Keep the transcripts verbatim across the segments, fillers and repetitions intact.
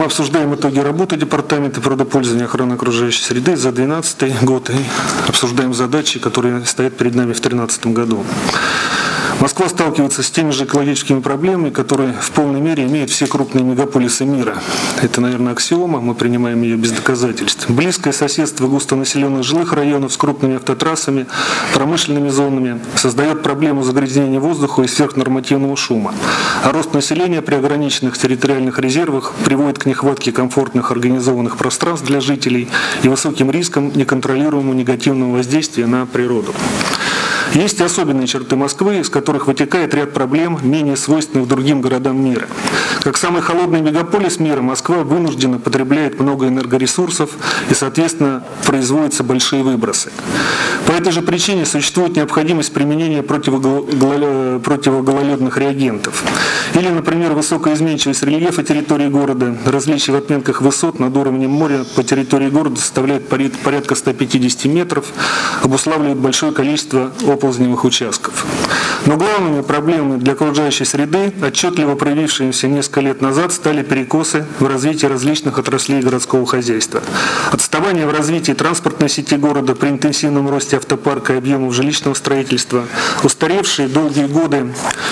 Мы обсуждаем итоги работы Департамента природопользования и охраны окружающей среды за две тысячи двенадцатый год и обсуждаем задачи, которые стоят перед нами в две тысячи тринадцатом году. Москва сталкивается с теми же экологическими проблемами, которые в полной мере имеют все крупные мегаполисы мира. Это, наверное, аксиома, мы принимаем ее без доказательств. Близкое соседство густонаселенных жилых районов с крупными автотрассами, промышленными зонами создает проблему загрязнения воздуха и сверхнормативного шума. А рост населения при ограниченных территориальных резервах приводит к нехватке комфортных организованных пространств для жителей и высоким рискам неконтролируемого негативного воздействия на природу. Есть и особенные черты Москвы, из которых вытекает ряд проблем, менее свойственных другим городам мира. Как самый холодный мегаполис мира, Москва вынуждена потребляет много энергоресурсов и, соответственно, производятся большие выбросы. По этой же причине существует необходимость применения противогололедных реагентов. Или, например, высокая изменчивость рельефа территории города, различия в отметках высот над уровнем моря по территории города составляет порядка ста пятидесяти метров, обуславливает большое количество оползневых участков. Но главными проблемами для окружающей среды, отчетливо проявившимися несколько лет назад, стали перекосы в развитии различных отраслей городского хозяйства. Отставание в развитии транспортной сети города при интенсивном росте автопарка и объемов жилищного строительства, устаревшие долгие годы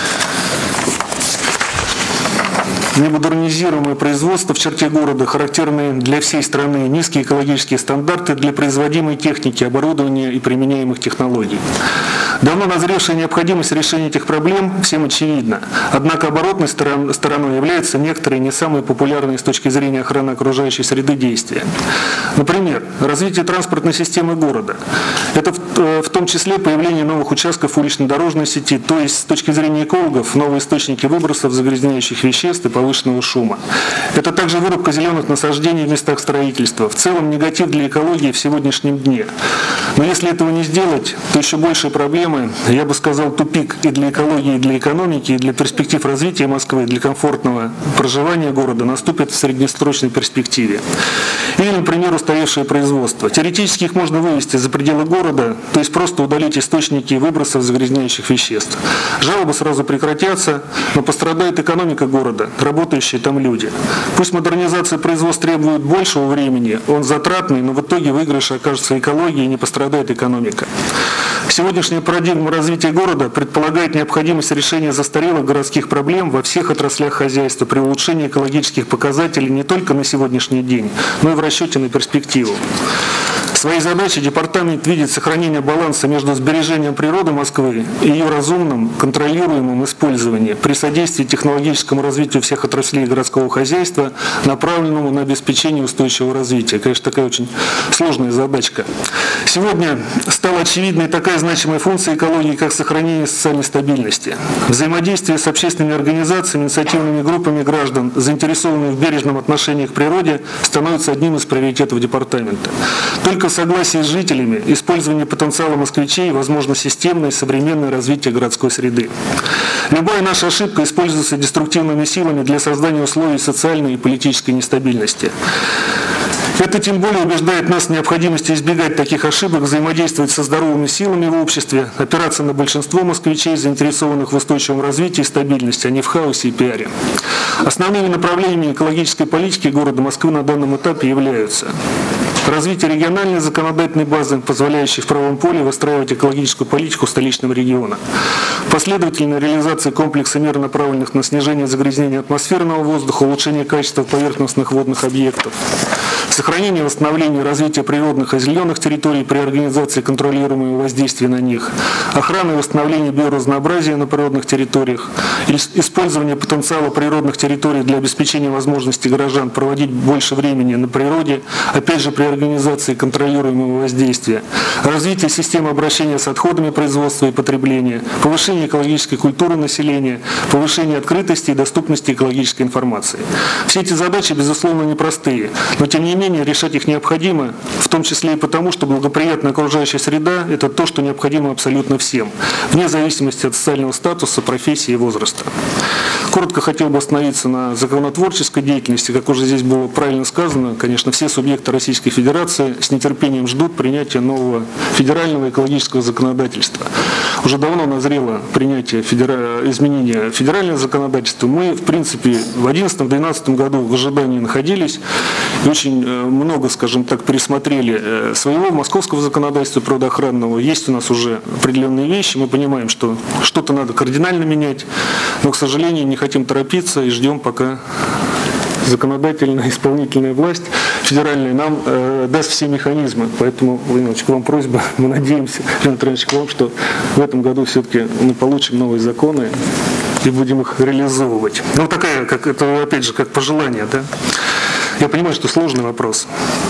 немодернизируемое производство в черте города, характерные для всей страны низкие экологические стандарты для производимой техники, оборудования и применяемых технологий. Давно назревшая необходимость решения этих проблем всем очевидна. Однако оборотной стороной являются некоторые не самые популярные с точки зрения охраны окружающей среды действия. Например, развитие транспортной системы города. Это в том числе появление новых участков улично-дорожной сети, то есть с точки зрения экологов новые источники выбросов загрязняющих веществ и повышенного шума. Это также вырубка зеленых насаждений в местах строительства. В целом негатив для экологии в сегодняшнем дне. Но если этого не сделать, то еще большие проблемы, я бы сказал, тупик и для экологии, и для экономики, и для перспектив развития Москвы, и для комфортного проживания города наступит в среднесрочной перспективе. Или, например, устаревшее производство. Теоретически их можно вывести за пределы города, то есть просто удалить источники выбросов загрязняющих веществ. Жалобы сразу прекратятся, но пострадает экономика города, работающие там люди. Пусть модернизация производства требует большего времени, он затратный, но в итоге выигрыш окажется экологии и не пострадает экономика. Сегодняшняя парадигма развития города предполагает необходимость решения застарелых городских проблем во всех отраслях хозяйства при улучшении экологических показателей не только на сегодняшний день, но и в расчете на перспективу. Своей задачей департамент видит сохранение баланса между сбережением природы Москвы и ее разумным, контролируемым использованием при содействии технологическому развитию всех отраслей городского хозяйства, направленному на обеспечение устойчивого развития. Конечно, такая очень сложная задачка. Сегодня стала очевидной такая значимая функция экологии, как сохранение социальной стабильности. Взаимодействие с общественными организациями, инициативными группами граждан, заинтересованных в бережном отношении к природе, становится одним из приоритетов департамента. Только в согласии с жителями, использование потенциала москвичей возможно системное и современное развитие городской среды. Любая наша ошибка используется деструктивными силами для создания условий социальной и политической нестабильности. Это тем более убеждает нас в необходимости избегать таких ошибок, взаимодействовать со здоровыми силами в обществе, опираться на большинство москвичей, заинтересованных в устойчивом развитии и стабильности, а не в хаосе и пиаре. Основными направлениями экологической политики города Москвы на данном этапе являются развитие региональной законодательной базы, позволяющей в правом поле выстраивать экологическую политику столичного региона, последовательная реализация комплекса мер, направленных на снижение загрязнения атмосферного воздуха, улучшение качества поверхностных водных объектов, сохранение, восстановление и развитие природных и зеленых территорий при организации контролируемого воздействия на них, охрана и восстановление биоразнообразия на природных территориях, использование потенциала природных территорий для обеспечения возможности горожан проводить больше времени на природе, опять же при организации контролируемого воздействия, развитие системы обращения с отходами производства и потребления, повышение экологической культуры населения, повышение открытости и доступности экологической информации. Все эти задачи, безусловно, непростые, но тем не менее решать их необходимо, в том числе и потому, что благоприятная окружающая среда – это то, что необходимо абсолютно всем, вне зависимости от социального статуса, профессии и возраста. Коротко хотел бы остановиться на законотворческой деятельности. Как уже здесь было правильно сказано, конечно, все субъекты Российской Федерации Федерации с нетерпением ждут принятия нового федерального экологического законодательства. Уже давно назрело принятие федера... изменения федерального законодательства. Мы, в принципе, в две тысячи одиннадцатом-две тысячи двенадцатом году в ожидании находились и очень много, скажем так, пересмотрели своего московского законодательства природоохранного. Есть у нас уже определенные вещи, мы понимаем, что что-то надо кардинально менять, но, к сожалению, не хотим торопиться и ждем, пока законодательная, исполнительная власть федеральная нам э, даст все механизмы. Поэтому, Владимир Ильич, к вам просьба, мы надеемся, Леонид Ильич, к вам, что в этом году все-таки мы получим новые законы и будем их реализовывать. Ну, такая, как это, опять же, как пожелание, да? Я понимаю, что сложный вопрос.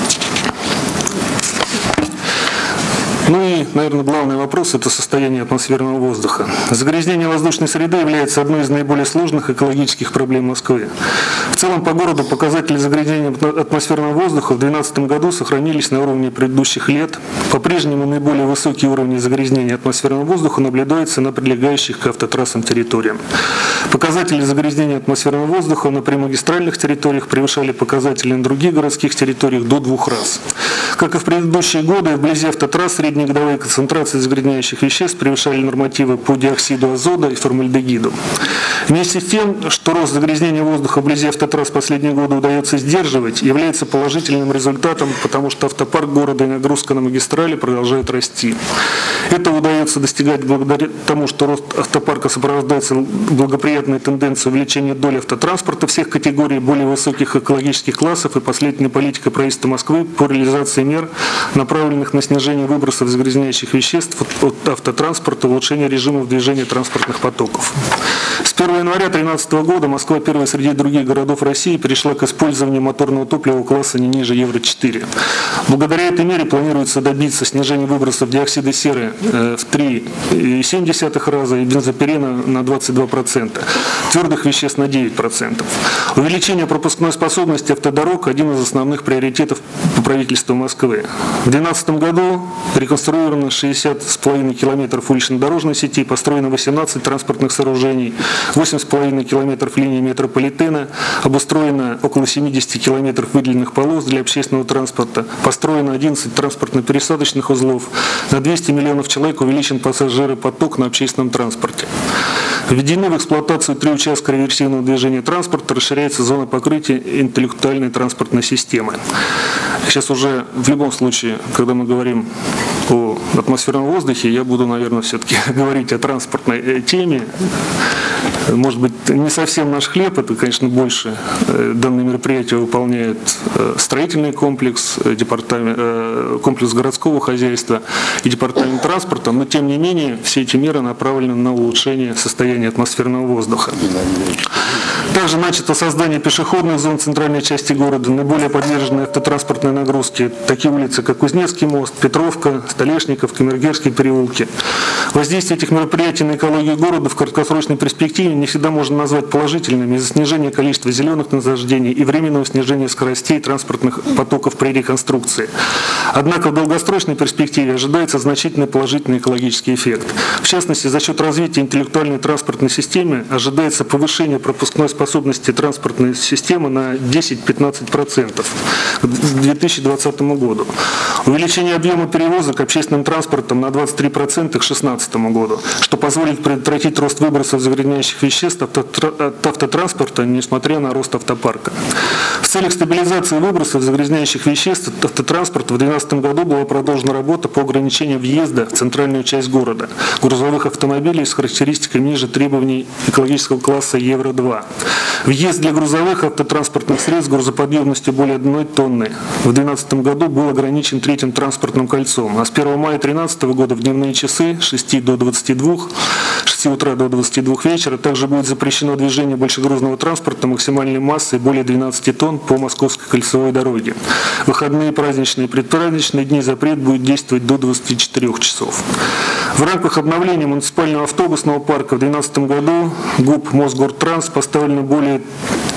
Ну и, наверное, главный вопрос – это состояние атмосферного воздуха. Загрязнение воздушной среды является одной из наиболее сложных экологических проблем Москвы. В целом по городу показатели загрязнения атмосферного воздуха в две тысячи двенадцатом году сохранились на уровне предыдущих лет. По-прежнему наиболее высокие уровни загрязнения атмосферного воздуха наблюдаются на прилегающих к автотрассам территориях. Показатели загрязнения атмосферного воздуха на примагистральных территориях превышали показатели на других городских территориях до двух раз. Как и в предыдущие годы, вблизи автотрасс средние годовые концентрации загрязняющих веществ превышали нормативы по диоксиду азота и формальдегиду. Вместе с тем, что рост загрязнения воздуха вблизи автотрасс в последние годы удается сдерживать, является положительным результатом, потому что автопарк города и нагрузка на магистрали продолжают расти. Это удается достигать благодаря тому, что рост автопарка сопровождается благоприятной тенденцией увеличения доли автотранспорта всех категорий более высоких экологических классов и последовательной политикой правительства Москвы по реализации мер, направленных на снижение выбросов загрязняющих веществ от автотранспорта, улучшение режимов движения транспортных потоков. С первого января две тысячи тринадцатого года Москва, первая среди других городов России, перешла к использованию моторного топлива класса не ниже евро четыре. Благодаря этой мере планируется добиться снижения выбросов диоксида серы в три целых семь десятых раза и бензопирена на двадцать два процента, твердых веществ на девять процентов. Увеличение пропускной способности автодорог – один из основных приоритетов правительства Москвы. В две тысячи двенадцатом году реконструировано шестьдесят с половиной километров улично-дорожной сети, построено восемнадцать транспортных сооружений, восемь с половиной километров линий метрополитена, обустроено около семидесяти километров выделенных полос для общественного транспорта, построено одиннадцать транспортно-пересадочных узлов, на двести миллионов человек увеличен пассажиропоток на общественном транспорте. Введены в эксплуатацию три участка реверсивного движения транспорта, расширяется зона покрытия интеллектуальной транспортной системы. Сейчас уже в любом случае, когда мы говорим о атмосферном воздухе, я буду, наверное, все-таки говорить о транспортной теме. Может быть, не совсем наш хлеб, это, конечно, больше данное мероприятие выполняет строительный комплекс, департамент, комплекс городского хозяйства и департамент транспорта, но тем не менее все эти меры направлены на улучшение состояния атмосферного воздуха. Также начато создание пешеходных зон в центральной части города, наиболее подверженные автотранспортной нагрузке, такие улицы, как Кузнецкий мост, Петровка, Столешников, Камергерские переулки. Воздействие этих мероприятий на экологию города в краткосрочной перспективе не всегда можно назвать положительными из-за снижения количества зеленых насаждений и временного снижения скоростей транспортных потоков при реконструкции. Однако в долгосрочной перспективе ожидается значительный положительный экологический эффект. В частности, за счет развития интеллектуальной транспортной системы ожидается повышение пропускной способности транспортной системы на десять-пятнадцать процентов к две тысячи двадцатому году. Увеличение объема перевозок общественным транспортом на двадцать три процента к две тысячи шестнадцатому году, что позволит предотвратить рост выбросов загрязняющих веществ от автотранспорта, несмотря на рост автопарка. В целях стабилизации выбросов загрязняющих веществ от автотранспорта в две тысячи двенадцатом году была продолжена работа по ограничению въезда в центральную часть города грузовых автомобилей с характеристиками ниже требований экологического класса евро два. Въезд для грузовых автотранспортных средств с грузоподъемностью более одной тонны в две тысячи двенадцатом году был ограничен третьим транспортным кольцом, а с первого мая две тысячи тринадцатого года в дневные часы с шести до двадцати двух, с шести утра до двадцати двух вечера также будет запрещено движение большегрузного транспорта максимальной массой более двенадцати тонн по Московской кольцевой дороге. В выходные, праздничные и предпраздничные дни запрет будет действовать до двадцати четырёх часов. В рамках обновления муниципального автобусного парка в две тысячи двенадцатом году ГУП Мосгортранс поставлено более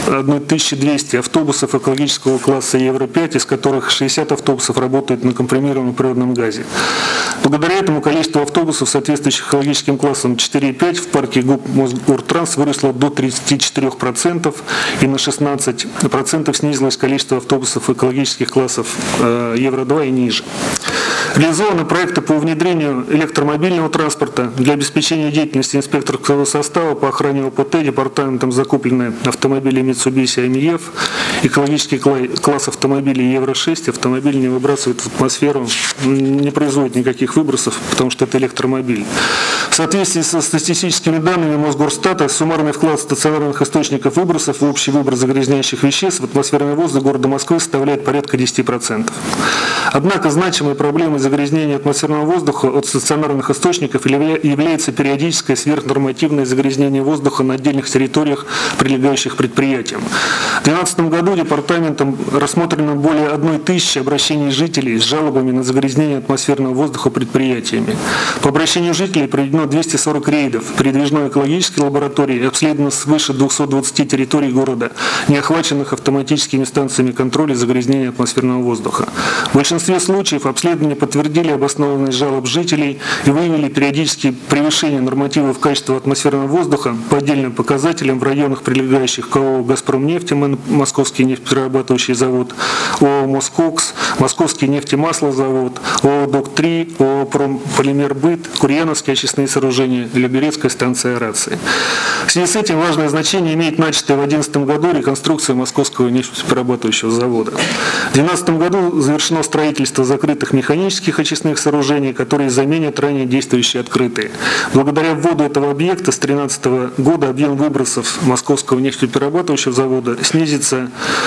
тысяча двести автобусов экологического класса Евро пять, из которых шестьдесят автобусов работают на компримированном природном газе. Благодаря этому количество автобусов, соответствующих экологическим классам четыре и пять, в парке ГУП Мосгортранс выросло до тридцати четырёх процентов, и на шестнадцать процентов снизилось количество автобусов экологических классов Евро два и ниже. Реализованы проекты по внедрению электромобильного транспорта. Для обеспечения деятельности инспекторского состава по охране ОПТ департаментом закуплены автомобили Mitsubishi эм и эф, экологический класс автомобилей Евро шесть. Автомобиль не выбрасывает в атмосферу, не производит никаких выбросов, потому что это электромобиль. В соответствии со статистическими данными Мосгорстата, суммарный вклад стационарных источников выбросов в общий выброс загрязняющих веществ в атмосферный воздух города Москвы составляет порядка десяти процентов. Однако значимой проблемой загрязнения атмосферного воздуха от стационарных источников является периодическое сверхнормативное загрязнение воздуха на отдельных территориях, прилегающих к предприятиям. В две тысячи двенадцатом году департаментом рассмотрено более одной тысячи обращений жителей с жалобами на загрязнение атмосферного воздуха предприятиями. По обращению жителей проведено двести сорок рейдов в передвижной экологической лаборатории и обследовано свыше двухсот двадцати территорий города, не охваченных автоматическими станциями контроля загрязнения атмосферного воздуха. В большинстве случаев обследования подтвердили обоснованность жалоб жителей и выявили периодические превышения нормативов качества атмосферного воздуха по отдельным показателям в районах, прилегающих к ООО «Газпромнефть», Московский нефтеперерабатывающий завод, ООО «Москокс», Московский нефтемаслозавод, ООО «Док три», ООО «Полимербыт», Курьяновские очистные сооружения, Люберецкая станция аэрации. В связи с этим важное значение имеет начатая в две тысячи одиннадцатом году реконструкция Московского нефтеперерабатывающего завода. В две тысячи двенадцатом году завершено строительство закрытых механических очистных сооружений, которые заменят ранее действующие открытые. Благодаря вводу этого объекта с две тысячи тринадцатого года объем выбросов Московского нефтеперерабатывающего завода снизится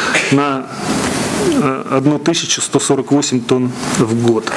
на тысячу сто сорок восемь тонн в год.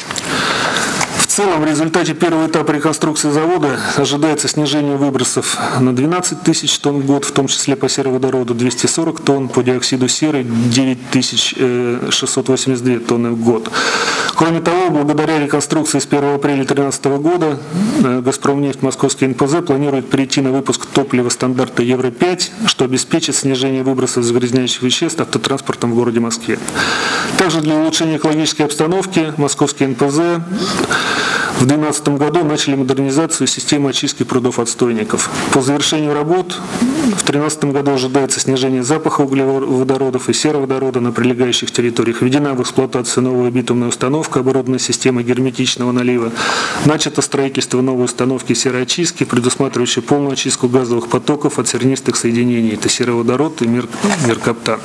В целом, в результате первого этапа реконструкции завода ожидается снижение выбросов на двенадцать тысяч тонн в год, в том числе по сероводороду двести сорок тонн, по диоксиду серы девять тысяч шестьсот восемьдесят две тонны в год. Кроме того, благодаря реконструкции с первого апреля две тысячи тринадцатого года «Газпромнефть», Московский эн пэ зэ планирует перейти на выпуск топлива стандарта Евро пять, что обеспечит снижение выбросов загрязняющих веществ автотранспортом в городе Москве. Также для улучшения экологической обстановки Московский эн пэ зэ в две тысячи двенадцатом году начали модернизацию системы очистки прудов-отстойников. По завершению работ в две тысячи тринадцатом году ожидается снижение запаха углеводородов и сероводорода на прилегающих территориях. Введена в эксплуатацию новая битумная установка, оборудованная системой герметичного налива. Начато строительство новой установки сероочистки, предусматривающей полную очистку газовых потоков от сернистых соединений. Это сероводород и меркаптан.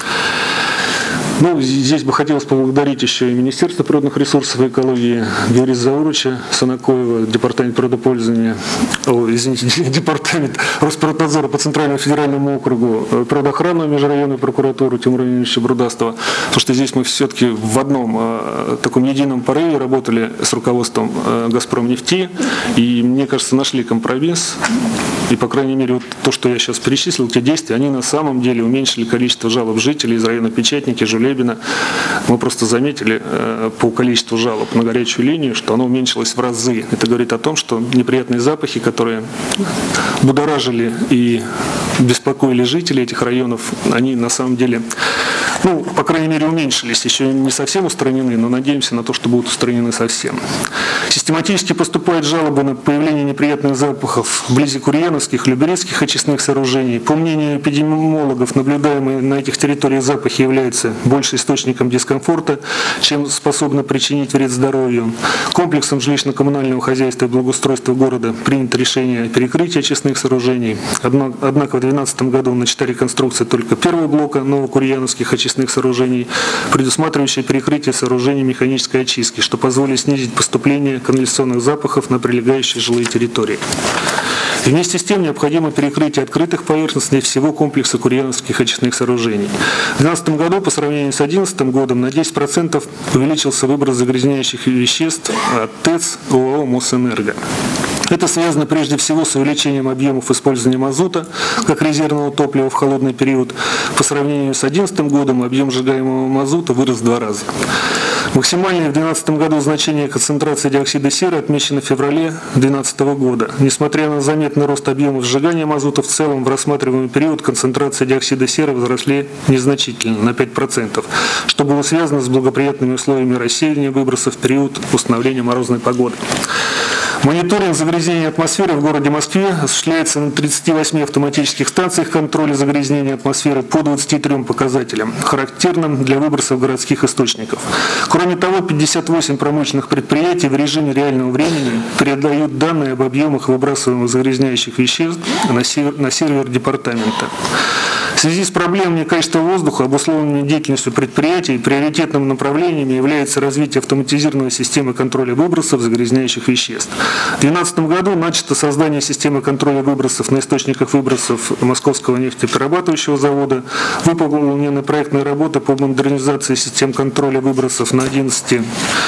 Ну, здесь бы хотелось поблагодарить еще и Министерство природных ресурсов и экологии, Георгия Заурыча Санакоева, Департамент природопользования, о, извините, Департамент Росприроднадзора по Центральному федеральному округу, природоохранную межрайонную прокуратуру Тимура Ильича Брудастова, потому что здесь мы все-таки в одном э, таком едином порыве работали с руководством э, «Газпромнефти», и, мне кажется, нашли компромисс. И, по крайней мере, вот то, что я сейчас перечислил, те действия, они на самом деле уменьшили количество жалоб жителей из района Печатники, Жулебина. Мы просто заметили э, по количеству жалоб на горячую линию, что оно уменьшилось в разы. Это говорит о том, что неприятные запахи, которые будоражили и беспокоили жителей этих районов, они на самом деле, ну, по крайней мере, уменьшились. Еще не совсем устранены, но надеемся на то, что будут устранены совсем. Систематически поступают жалобы на появление неприятных запахов вблизи Курьяновских, Люберецких очистных сооружений. По мнению эпидемиологов, наблюдаемые на этих территориях запахи являются больше источником дискомфорта, чем способны причинить вред здоровью. Комплексом жилищно-коммунального хозяйства и благоустройства города принято решение о перекрытии очистных сооружений. Однако в две тысячи двенадцатом году начата реконструкция только первого блока новокурьяновских очистных сооружений, предусматривающая перекрытие сооружений механической очистки, что позволит снизить поступление канализационных запахов на прилегающие жилые территории. И вместе с тем необходимо перекрытие открытых поверхностей всего комплекса курьяновских очистных сооружений. В две тысячи двенадцатом году по сравнению с две тысячи одиннадцатым годом на десять процентов увеличился выброс загрязняющих веществ от ТЭЦ ООО «Мосэнерго». Это связано прежде всего с увеличением объемов использования мазута как резервного топлива в холодный период. По сравнению с две тысячи одиннадцатым годом объем сжигаемого мазута вырос в два раза. Максимальное в две тысячи двенадцатом году значение концентрации диоксида серы отмечено в феврале две тысячи двенадцатого года. Несмотря на заметный рост объема сжигания мазута, в целом в рассматриваемый период концентрация диоксида серы возросли незначительно, на пять процентов, что было связано с благоприятными условиями рассеивания выбросов в период установления морозной погоды. Мониторинг загрязнения атмосферы в городе Москве осуществляется на тридцати восьми автоматических станциях контроля загрязнения атмосферы по двадцати трём показателям, характерным для выбросов городских источников. Кроме того, пятьдесят восемь промышленных предприятий в режиме реального времени передают данные об объемах выбрасываемых загрязняющих веществ на сервер, на сервер департамента. В связи с проблемами качества воздуха, обусловленными деятельностью предприятий, приоритетным направлением является развитие автоматизированной системы контроля выбросов загрязняющих веществ. В две тысячи двенадцатом году начато создание системы контроля выбросов на источниках выбросов Московского нефтеперерабатывающего завода, выполнены проектные работы по модернизации систем контроля выбросов на одиннадцати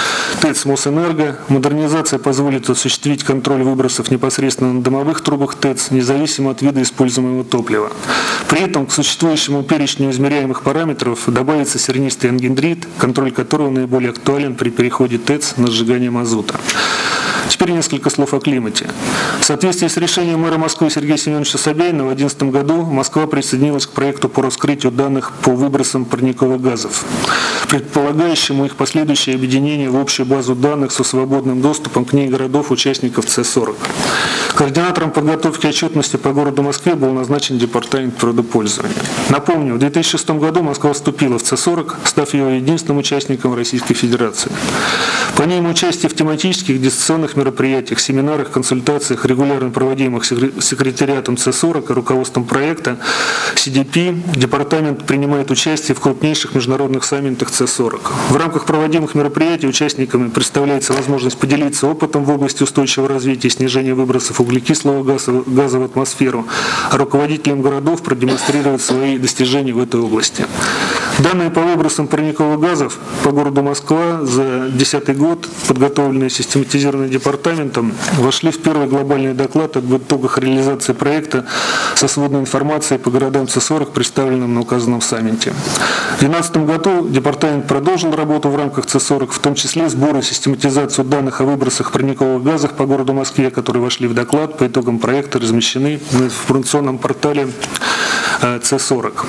ТЭЦ Мосэнерго. Модернизация позволит осуществить контроль выбросов непосредственно на дымовых трубах ТЭЦ, независимо от вида используемого топлива. При этом к существующему перечню измеряемых параметров добавится сернистый ангидрид, контроль которого наиболее актуален при переходе ТЭЦ на сжигание мазута. Теперь несколько слов о климате. В соответствии с решением мэра Москвы Сергея Семеновича Собянина в две тысячи одиннадцатом году Москва присоединилась к проекту по раскрытию данных по выбросам парниковых газов, предполагающему их последующее объединение в общую базу данных со свободным доступом к ней городов-участников С сорок. Координатором подготовки отчетности по городу Москве был назначен департамент природопользования. Напомню, в две тысячи шестом году Москва вступила в С сорок, став ее единственным участником Российской Федерации. Помимо участия в тематических дистанционных мероприятиях, семинарах, консультациях, регулярно проводимых секретариатом С сорок и руководством проекта Си Ди Пи, департамент принимает участие в крупнейших международных саммитах С сорок. В рамках проводимых мероприятий участниками представляется возможность поделиться опытом в области устойчивого развития и снижения выбросов углекислого газа, газа в атмосферу, а руководителям городов продемонстрировать свои достижения в этой области. Данные по выбросам парниковых газов по городу Москва за две тысячи десятый год, подготовленные систематизированным департаментом, вошли в первый глобальный доклад об итогах реализации проекта со сводной информацией по городам С сорок, представленным на указанном саммите. В две тысячи двенадцатом году департамент продолжил работу в рамках С сорок, в том числе сбор и систематизацию данных о выбросах парниковых газов по городу Москве, которые вошли в доклад, по итогам проекта размещены в информационном портале С сорок.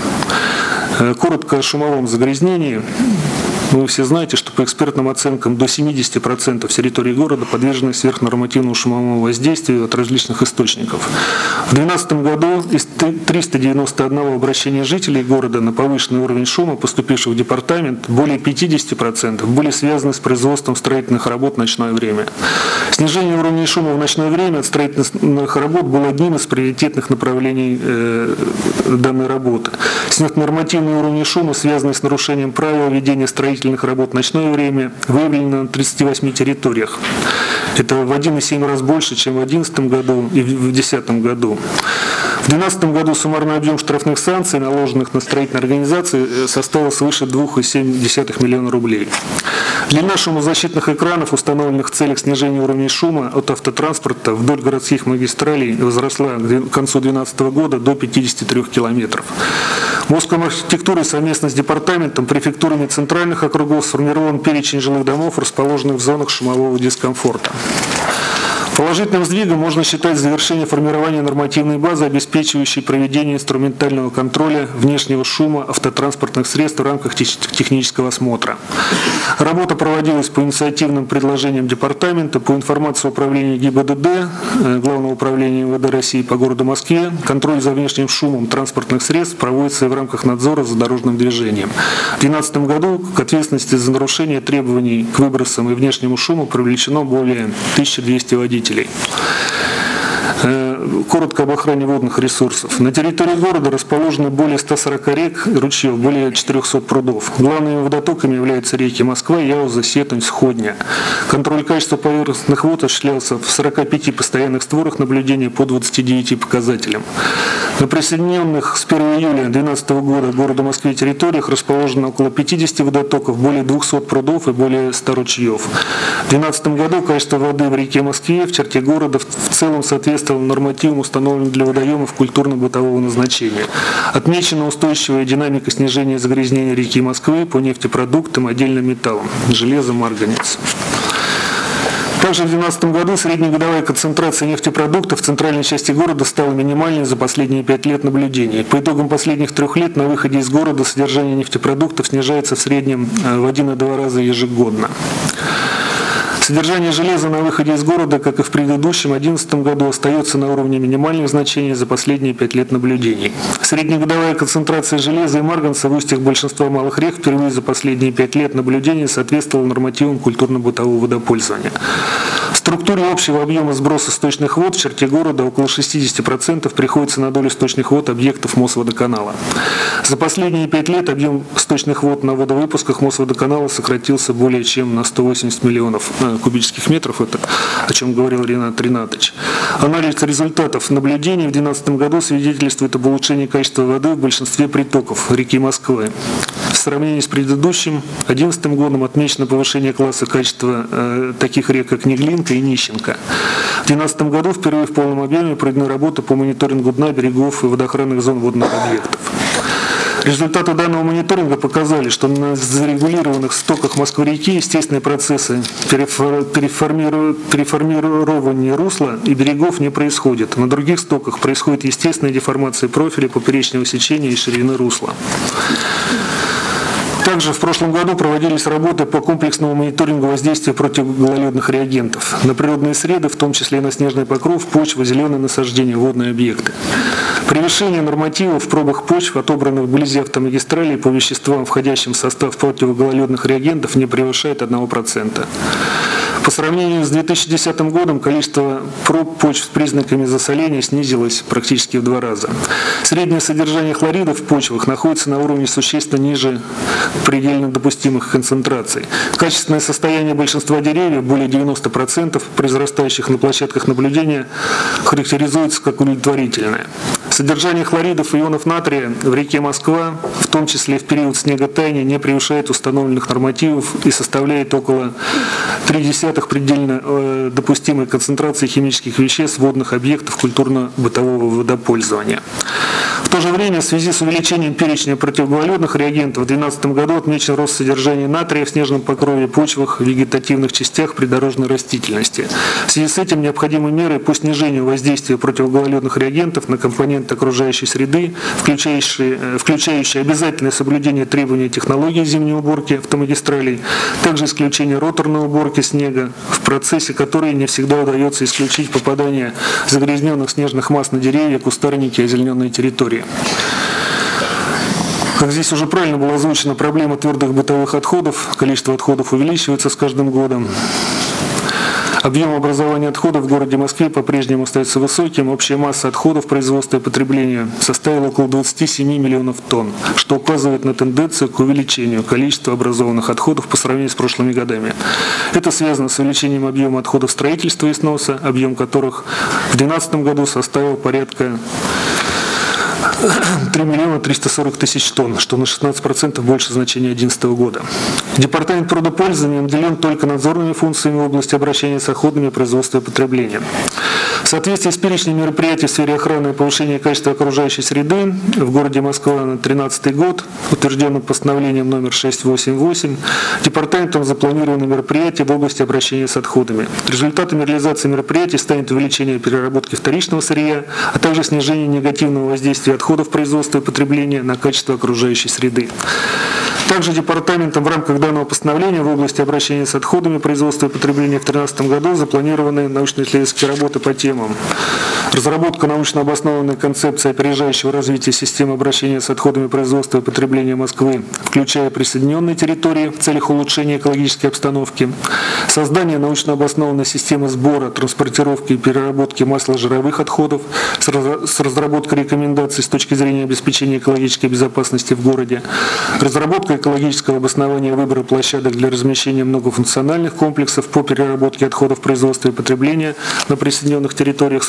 Коротко о шумовом загрязнении. Вы все знаете, что по экспертным оценкам до семидесяти процентов территории города подвержены сверхнормативному шумовому воздействию от различных источников. В две тысячи двенадцатом году из трёхсот девяноста одного обращения жителей города на повышенный уровень шума, поступивших в департамент, более пятидесяти процентов были связаны с производством строительных работ в ночное время. Снижение уровня шума в ночное время от строительных работ было одним из приоритетных направлений э, данной работы. Сверхнормативные уровни шума, связанные с нарушением правил ведения строительных работ в ночное время, выявлено на тридцати восьми территориях. Это в один и семь раз больше, чем в две тысячи одиннадцатом году и в две тысячи десятом году. В две тысячи двенадцатом году суммарный объем штрафных санкций, наложенных на строительные организации, составил свыше двух целых семь десятых миллиона рублей. Длина шумозащитных экранов, установленных в целях снижения уровня шума от автотранспорта вдоль городских магистралей, возросла к концу две тысячи двенадцатого года до пятидесяти трёх километров. Москомархитектурой совместно с департаментом, префектурами центральных округов сформирован перечень жилых домов, расположенных в зонах шумового дискомфорта. Положительным сдвигом можно считать завершение формирования нормативной базы, обеспечивающей проведение инструментального контроля внешнего шума автотранспортных средств в рамках технического осмотра. Работа проводилась по инициативным предложениям департамента, по информации управления Г И Б Д Д, Главного управления Эм Вэ Дэ России по городу Москве. Контроль за внешним шумом транспортных средств проводится и в рамках надзора за дорожным движением. В две тысячи двенадцатом году к ответственности за нарушение требований к выбросам и внешнему шуму привлечено более тысячи двухсот водителей. Коротко об охране водных ресурсов. На территории города расположены более ста сорока рек и ручьев, более четырёхсот прудов. Главными водотоками являются реки Москва, Яуза, Сетунь, Сходня. Контроль качества поверхностных вод осуществлялся в сорока пяти постоянных створах наблюдения по двадцати девяти показателям. На присоединенных с первого июля две тысячи двенадцатого года к городу Москве территориях расположено около пятидесяти водотоков, более двухсот прудов и более ста ручьев. В две тысячи двенадцатом году качество воды в реке Москве в черте города в целом соответствовало соответствовала нормативам, установленным для водоемов культурно-бытового назначения. Отмечена устойчивая динамика снижения загрязнения реки Москвы по нефтепродуктам, отдельным металлам, железо, марганец. Также в две тысячи двенадцатом году среднегодовая концентрация нефтепродуктов в центральной части города стала минимальной за последние пять лет наблюдений. По итогам последних трех лет на выходе из города содержание нефтепродуктов снижается в среднем в один и два раза ежегодно. Содержание железа на выходе из города, как и в предыдущем две тысячи одиннадцатом году, остается на уровне минимальных значений за последние пять лет наблюдений. Среднегодовая концентрация железа и марганца в устьях большинства малых рек впервые за последние пять лет наблюдений соответствовала нормативам культурно-бытового водопользования. В структуре общего объема сброса сточных вод в черте города около шестидесяти процентов приходится на долю сточных вод объектов Мосводоканала. За последние пять лет объем сточных вод на водовыпусках Мосводоканала сократился более чем на сто восемьдесят миллионов кубических метров, это о чем говорил Ренат Ринатович. Анализ результатов наблюдений в две тысячи двенадцатом году свидетельствует об улучшении качества воды в большинстве притоков реки Москвы. В сравнении с предыдущим две тысячи одиннадцатым годом отмечено повышение класса качества э, таких рек, как Неглинка и Нищенко. В две тысячи двенадцатом году впервые в полном объеме проведены работы по мониторингу дна, берегов и водоохранных зон водных объектов. Результаты данного мониторинга показали, что на зарегулированных стоках Москвы-реки естественные процессы переформирования русла и берегов не происходят. На других стоках происходит естественная деформация профиля поперечного сечения и ширины русла. Также в прошлом году проводились работы по комплексному мониторингу воздействия противогололедных реагентов на природные среды, в том числе на снежный покров, почвы, зеленые насаждения, водные объекты. Превышение нормативов в пробах почв, отобранных вблизи автомагистралей по веществам, входящим в состав противогололедных реагентов, не превышает одного процента. По сравнению с две тысячи десятым годом количество проб почв с признаками засоления снизилось практически в два раза. Среднее содержание хлоридов в почвах находится на уровне существенно ниже предельно допустимых концентраций. Качественное состояние большинства деревьев, более девяноста процентов произрастающих на площадках наблюдения, характеризуется как удовлетворительное. Содержание хлоридов и ионов натрия в реке Москва, в том числе в период снеготаяния, не превышает установленных нормативов и составляет около трёх десятых предельно э, допустимой концентрации химических веществ водных объектов культурно-бытового водопользования. В то же время, в связи с увеличением перечня противогололедных реагентов, в две тысячи двенадцатом году отмечен рост содержания натрия в снежном покрове, почвах, вегетативных частях придорожной растительности. В связи с этим необходимы меры по снижению воздействия противогололедных реагентов на компоненты окружающей среды, включающие, включающие обязательное соблюдение требований технологии зимней уборки автомагистралей, также исключение роторной уборки снега, в процессе которой не всегда удается исключить попадание загрязненных снежных масс на деревья, кустарники и озелененные территории. Как здесь уже правильно была озвучена проблема твердых бытовых отходов, количество отходов увеличивается с каждым годом. Объем образования отходов в городе Москве по-прежнему остается высоким. Общая масса отходов производства и потребления составила около двадцати семи миллионов тонн, что указывает на тенденцию к увеличению количества образованных отходов по сравнению с прошлыми годами. Это связано с увеличением объема отходов строительства и сноса, объем которых в две тысячи двенадцатом году составил порядка три миллиона триста сорок тысяч тонн, что на шестнадцать процентов больше значения две тысячи одиннадцатого года. Департамент природопользования наделен только надзорными функциями в области обращения с отходами производства и потребления. В соответствии с перечнем мероприятий в сфере охраны и повышения качества окружающей среды в городе Москва на две тысячи тринадцатый год, утвержденным постановлением номер шестьсот восемьдесят восемь, департаментом запланированы мероприятия в области обращения с отходами. Результатами реализации мероприятий станет увеличение переработки вторичного сырья, а также снижение негативного воздействия отходов производства и потребления на качество окружающей среды. Также департаментом в рамках данного постановления в области обращения с отходами производства и потребления в две тысячи тринадцатом году запланированы научно-исследовательские работы по темам: разработка научно обоснованной концепции опережающего развития системы обращения с отходами производства и потребления Москвы, включая присоединенные территории в целях улучшения экологической обстановки, создание научно обоснованной системы сбора, транспортировки и переработки масложировых отходов с разработкой рекомендаций с точки зрения обеспечения экологической безопасности в городе, разработка экологического обоснования выбора площадок для размещения многофункциональных комплексов по переработке отходов производства и потребления на присоединенных территориях с разработкой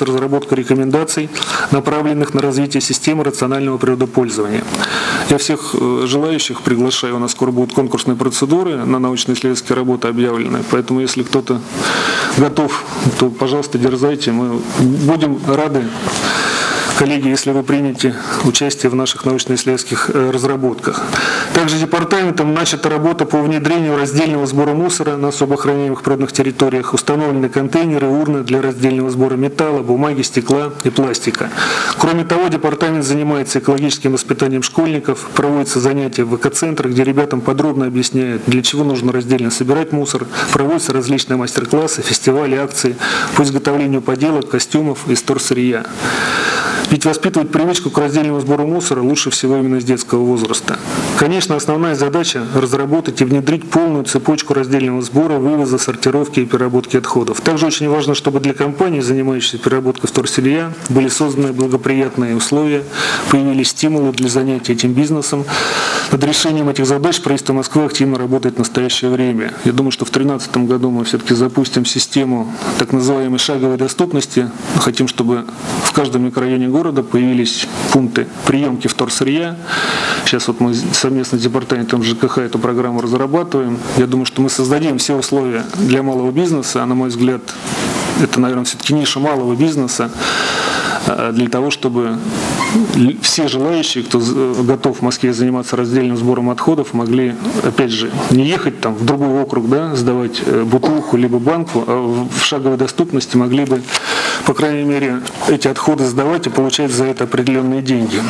разработку рекомендаций, направленных на развитие системы рационального природопользования. Я всех желающих приглашаю, у нас скоро будут конкурсные процедуры на научно-исследовательские работы объявлены, поэтому если кто-то готов, то, пожалуйста, дерзайте, мы будем рады, коллеги, если вы примете участие в наших научно-исследовательских разработках. Также департаментом начата работа по внедрению раздельного сбора мусора на особо охраняемых природных территориях, установлены контейнеры, урны для раздельного сбора металла, бумаги, стекла и пластика. Кроме того, департамент занимается экологическим воспитанием школьников, проводятся занятия в эко-центрах, где ребятам подробно объясняют, для чего нужно раздельно собирать мусор, проводятся различные мастер-классы, фестивали, акции по изготовлению поделок, костюмов из вторсырья. Ведь воспитывать привычку к раздельному сбору мусора лучше всего именно с детского возраста. Конечно, основная задача – разработать и внедрить полную цепочку раздельного сбора, вывоза, сортировки и переработки отходов. Также очень важно, чтобы для компаний, занимающихся переработкой вторсырья, были созданы благоприятные условия, появились стимулы для занятия этим бизнесом. Над решением этих задач правительство Москвы активно работает в настоящее время. Я думаю, что в две тысячи тринадцатом году мы все-таки запустим систему так называемой шаговой доступности. Мы хотим, чтобы в каждом микрорайоне города города появились пункты приемки вторсырья. Сейчас вот мы совместно с департаментом ЖКХ эту программу разрабатываем. Я думаю, что мы создадим все условия для малого бизнеса, а на мой взгляд, это, наверное, все-таки ниша малого бизнеса, для того, чтобы все желающие, кто готов в Москве заниматься раздельным сбором отходов, могли, опять же, не ехать там в другой округ, да, сдавать бутылку либо банку, а в шаговой доступности могли бы, по крайней мере, эти отходы сдавать и получать за это определенные деньги.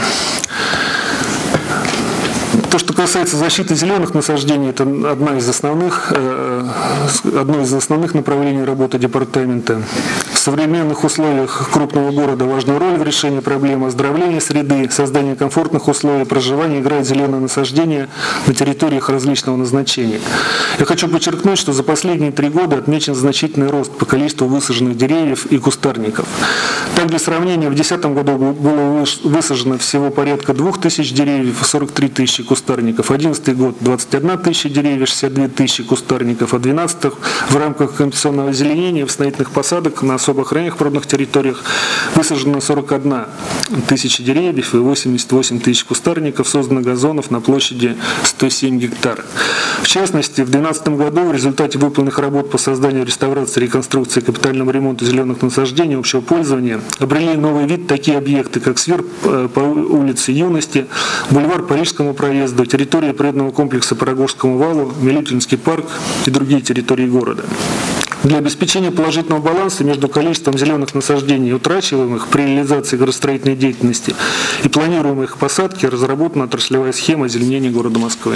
То, что касается защиты зеленых насаждений, это одна из основных, одно из основных направлений работы департамента. В современных условиях крупного города важную роль в решении проблемы оздоровления среды, создания комфортных условий проживания играют зеленые насаждения на территориях различного назначения. Я хочу подчеркнуть, что за последние три года отмечен значительный рост по количеству высаженных деревьев и кустарников. Так, для сравнения, в две тысячи десятом году было высажено всего порядка двух тысяч деревьев и сорок три тысячи кустарников. В две тысячи одиннадцатом году двадцать одна тысяча деревьев, шестьдесят две тысячи кустарников, а в две тысячи двенадцатом в рамках компенсационного озеленения восстановительных посадок на особо охраняемых природных территориях высажено сорок одна тысяча деревьев и восемьдесят восемь тысяч кустарников, создано газонов на площади сто семь гектаров. В частности, в две тысячи двенадцатом году в результате выполненных работ по созданию, реставрации, реконструкции и капитальному ремонту зеленых насаждений общего пользования обрели новый вид такие объекты, как сквер по улице Юности, бульвар Парижскому проезду, территория природного комплекса по Рогожскому валу, Милютинский парк и другие территории города. Для обеспечения положительного баланса между количеством зеленых насаждений, утрачиваемых при реализации градостроительной деятельности, и планируемых посадки разработана отраслевая схема озеленения города Москвы.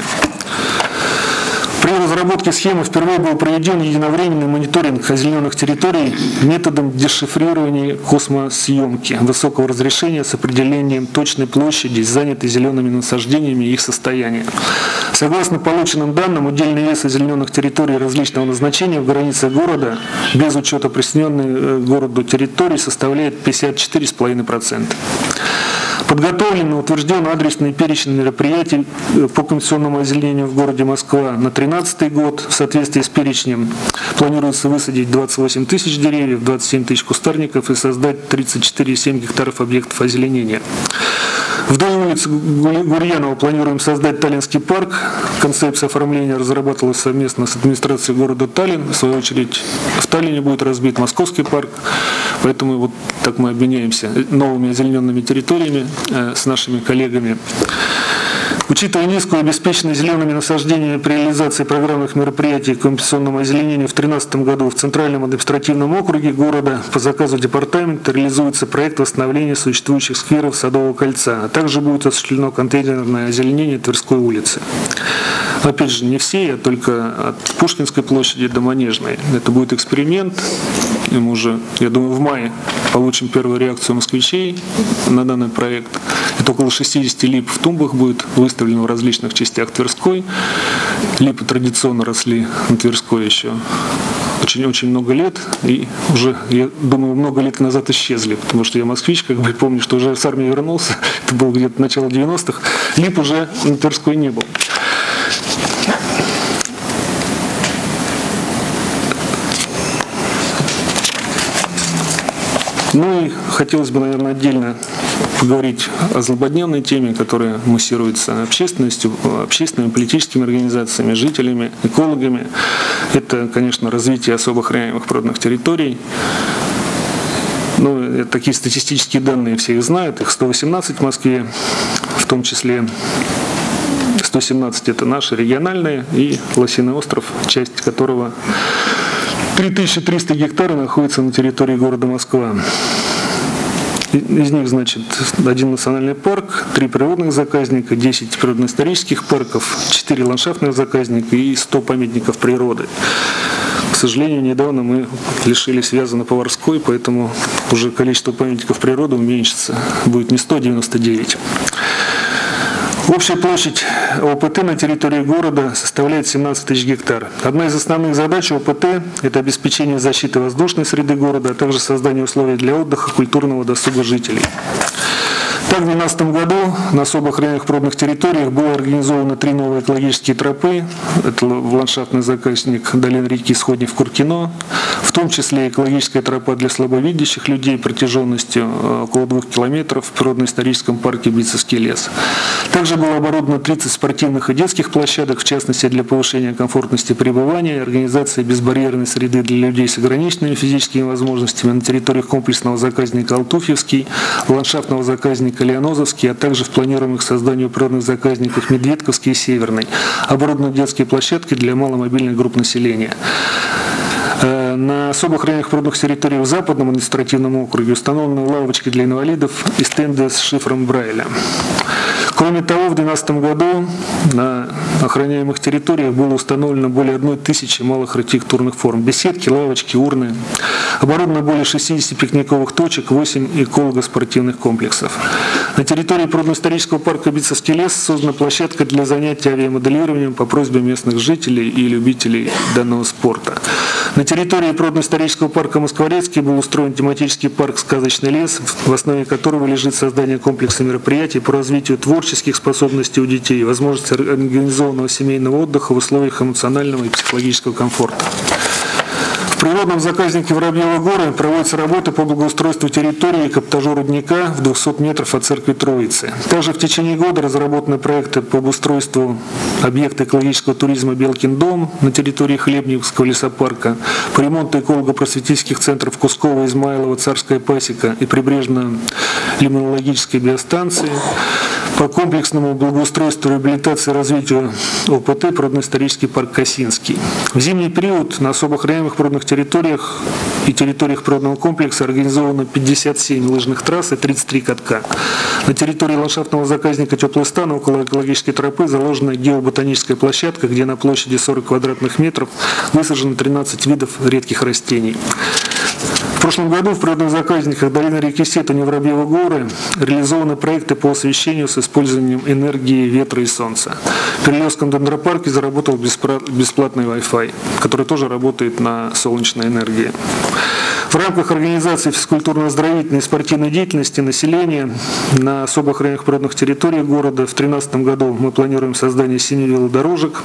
При разработке схемы впервые был проведен единовременный мониторинг озелененных территорий методом дешифрирования космосъемки высокого разрешения с определением точной площади, занятой зелеными насаждениями и их состояния. Согласно полученным данным, удельный вес озелененных территорий различного назначения в границах города без учета присоединенной городу территории составляет пятьдесят четыре целых пять десятых процента. Подготовлен и утвержден адресный перечень мероприятий по компенсационному озеленению в городе Москва на две тысячи тринадцатый год. В соответствии с перечнем планируется высадить двадцать восемь тысяч деревьев, двадцать семь тысяч кустарников и создать тридцать четыре целых семь десятых гектаров объектов озеленения. Вдоль улицы Гурьянова планируем создать Таллинский парк. Концепция оформления разрабатывалась совместно с администрацией города Таллин. В свою очередь в Таллине будет разбит Московский парк. Поэтому вот так мы обменяемся новыми озелененными территориями э, с нашими коллегами. Учитывая низкую обеспеченность зелеными насаждениями при реализации программных мероприятий к компенсационному озеленению в две тысячи тринадцатом году в Центральном административном округе города по заказу департамента реализуется проект восстановления существующих скверов Садового кольца, а также будет осуществлено контейнерное озеленение Тверской улицы. Опять же, не все, а только от Пушкинской площади до Манежной. Это будет эксперимент. И мы уже, я думаю, в мае получим первую реакцию москвичей на данный проект. Это около шестидесяти лип в тумбах будет выставлено в различных частях Тверской. Липы традиционно росли на Тверской еще очень-очень много лет. И уже, я думаю, много лет назад исчезли, потому что я москвич, как бы помню, что уже с армии вернулся. Это было где-то начало девяностых. Лип уже на Тверской не было. Ну и хотелось бы, наверное, отдельно поговорить о злободневной теме, которая муссируется общественностью, общественными, политическими организациями, жителями, экологами. Это, конечно, развитие особо охраняемых природных территорий. Ну, такие статистические данные все их знают, их сто восемнадцать в Москве, в том числе сто семнадцать это наши региональные, и Лосиный остров, часть которого три тысячи триста гектаров находится на территории города Москва. Из них, значит, один национальный парк, три природных заказника, десять природно-исторических парков, четыре ландшафтных заказника и сто памятников природы. К сожалению, недавно мы лишились Вязано-Поварской, поэтому уже количество памятников природы уменьшится. Будет не сто девяносто девять. Общая площадь ОПТ на территории города составляет семнадцать тысяч гектар. Одна из основных задач ОПТ – это обеспечение защиты воздушной среды города, а также создание условий для отдыха, культурного досуга жителей. Так, в две тысячи двенадцатом году на особо охраняемых природных территориях было организовано три новые экологические тропы. Это в ландшафтный заказник долины реки Сходни в Куркино, в том числе экологическая тропа для слабовидящих людей протяженностью около двух километров в природно-историческом парке Битцевский лес. Также было оборудовано тридцать спортивных и детских площадок, в частности для повышения комфортности пребывания, организации безбарьерной среды для людей с ограниченными физическими возможностями на территориях комплексного заказника Алтуфьевский, ландшафтного заказника Леонозовский, а также в планируемых созданию природных заказниках Медведковский и Северный, оборудованы детские площадки для маломобильных групп населения. На особо охраняемых природных территориях в Западном административном округе установлены лавочки для инвалидов и стенды с шифром Брайля. Кроме того, в две тысячи двенадцатом году на охраняемых территориях было установлено более одной тысячи малых архитектурных форм. Беседки, лавочки, урны. Оборудовано более шестидесяти пикниковых точек, восемь эколого-спортивных комплексов. На территории природно-исторического парка Битцевский лес создана площадка для занятий авиамоделированием по просьбе местных жителей и любителей данного спорта. На территории природно-исторического парка Москворецкий был устроен тематический парк «Сказочный лес», в основе которого лежит создание комплекса мероприятий по развитию творческих способностей у детей, возможность организованного семейного отдыха в условиях эмоционального и психологического комфорта. В природном заказнике Воробьевы горы проводятся работы по благоустройству территории и каптажу рудника в двухстах метрах от церкви Троицы. Также в течение года разработаны проекты по обустройству объекта экологического туризма «Белкин дом» на территории Хлебниковского лесопарка, по ремонту эколого-просветительских центров Кусково, Измайлова, Царская пасека и прибрежно-лимнологической биостанции, по комплексному благоустройству, реабилитации и развитию ОПТ природно-исторический парк Косинский. В зимний период на особо охраняемых природных территориях и территориях природного комплекса организовано пятьдесят семь лыжных трасс и тридцать три катка. На территории ландшафтного заказника Теплый стан около экологической тропы заложена геоботаническая площадка, где на площади сорок квадратных метров высажено тринадцать видов редких растений. В прошлом году в природных заказниках долины реки Сетунь и Воробьевы горы реализованы проекты по освещению с использованием энергии ветра и солнца. В Перелесском дендропарке заработал бесплатный Wi-Fi, который тоже работает на солнечной энергии. В рамках организации физкультурно-оздоровительной и спортивной деятельности населения на особо охраняемых природных территориях города в две тысячи тринадцатом году мы планируем создание семи велодорожек.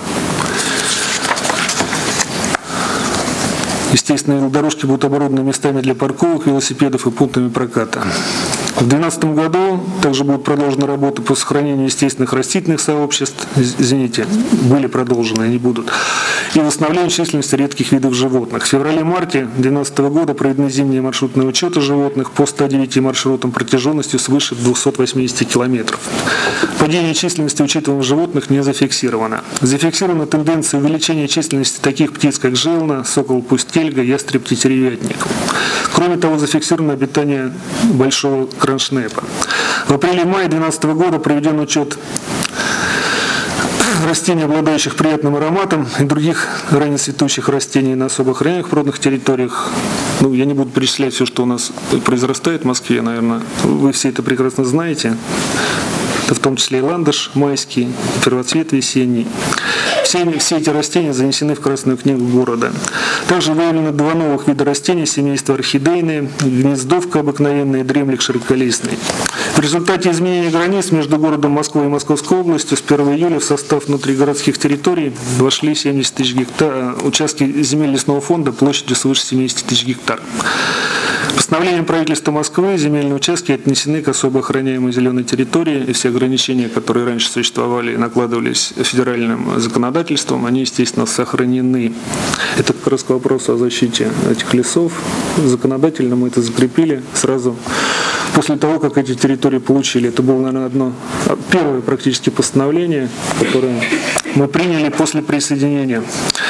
Естественно, велодорожки будут оборудованы местами для парковок, велосипедов и пунктами проката. В две тысячи двенадцатом году также будут продолжены работы по сохранению естественных растительных сообществ, извините, были продолжены, они будут, и восстановлению численности редких видов животных. В феврале-марте две тысячи двенадцатого года проведены зимние маршрутные учеты животных по ста девяти маршрутам протяженностью свыше двухсот восьмидесяти километров. Падение численности учитываемых животных не зафиксировано. Зафиксирована тенденция увеличения численности таких птиц, как желна, сокол-пустельга, ястреб-тетеревятник. Кроме того, зафиксировано обитание большого кроншнепа. В апреле-мае две тысячи двенадцатого года проведен учет растений, обладающих приятным ароматом, и других ранее цветущих растений на особо охраняемых природных территориях. Ну, я не буду перечислять все, что у нас произрастает в Москве, наверное, вы все это прекрасно знаете. Это в том числе и ландыш майский, первоцвет весенний. Все, все эти растения занесены в Красную книгу города. Также выявлено два новых вида растений семейства орхидейные, гнездовка обыкновенная и дремлик широколистный. В результате изменения границ между городом Москвой и Московской областью с первого июля в состав внутригородских территорий вошли семьдесят тысяч гектар, участки земель лесного фонда площадью свыше семидесяти тысяч гектар. Постановлением правительства Москвы земельные участки отнесены к особо охраняемой зеленой территории, и все ограничения, которые раньше существовали и накладывались федеральным законодательством, они, естественно, сохранены. Это как раз к вопросу о защите этих лесов. Законодательно мы это закрепили сразу после того, как эти территории получили. Это было, наверное, одно первое практически постановление, которое мы приняли после присоединения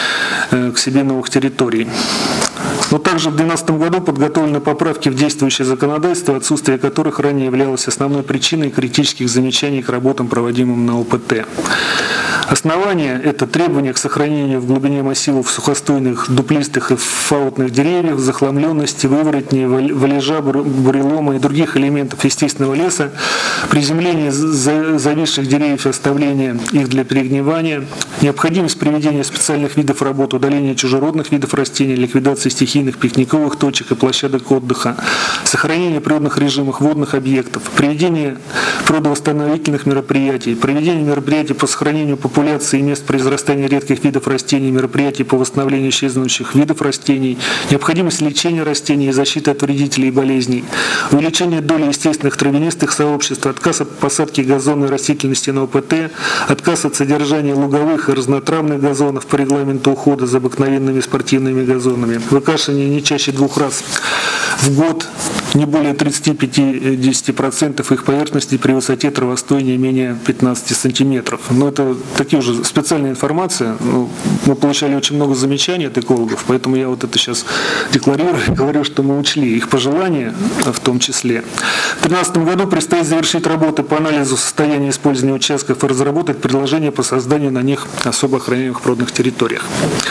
к себе новых территорий. Но также в две тысячи двенадцатом году подготовлены поправки в действующее законодательство, отсутствие которых ранее являлось основной причиной критических замечаний к работам, проводимым на ОПТ. Основания – это требования к сохранению в глубине массивов сухостойных, дуплистых и фаутных деревьев, захламленности, выворотней, валежа, бурелома и других элементов естественного леса, приземление зависших деревьев и оставление их для перегнивания, необходимость приведения специальных видов работ, удаления чужеродных видов растений, ликвидации стихийных пикниковых точек и площадок отдыха, сохранение природных режимов водных объектов, проведение природовосстановительных мероприятий, проведение мероприятий по сохранению популяции и мест произрастания редких видов растений, мероприятий по восстановлению исчезнувших видов растений, необходимость лечения растений и защиты от вредителей и болезней, увеличение доли естественных травянистых сообществ, отказ от посадки газонной растительности на ОПТ, отказ от содержания луговых и разнотравных газонов по регламенту ухода за обыкновенными спортивными газонами, выкашивание не чаще двух раз в год, не более тридцати-пятидесяти процентов их поверхности при высоте травостой не менее пятнадцати сантиметров. Но это такие уже специальная информация. Ну, мы получали очень много замечаний от экологов, поэтому я вот это сейчас декларирую и говорю, что мы учли их пожелания в том числе. В две тысячи тринадцатом году предстоит завершить работы по анализу состояния использования участков и разработать предложения по созданию на них особо охраняемых природных территориях.